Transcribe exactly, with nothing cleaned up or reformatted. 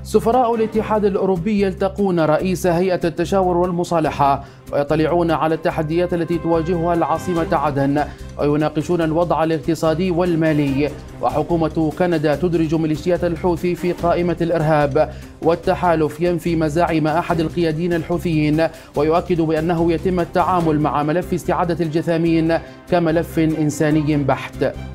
سفراء الاتحاد الأوروبي يلتقون رئيس هيئة التشاور والمصالحة ويطلعون على التحديات التي تواجهها العاصمة عدن ويناقشون الوضع الاقتصادي والمالي. وحكومة كندا تدرج ميليشيات الحوثي في قائمة الإرهاب، والتحالف ينفي مزاعم أحد القياديين الحوثيين ويؤكد بأنه يتم التعامل مع ملف استعادة الجثامين كملف إنساني بحت.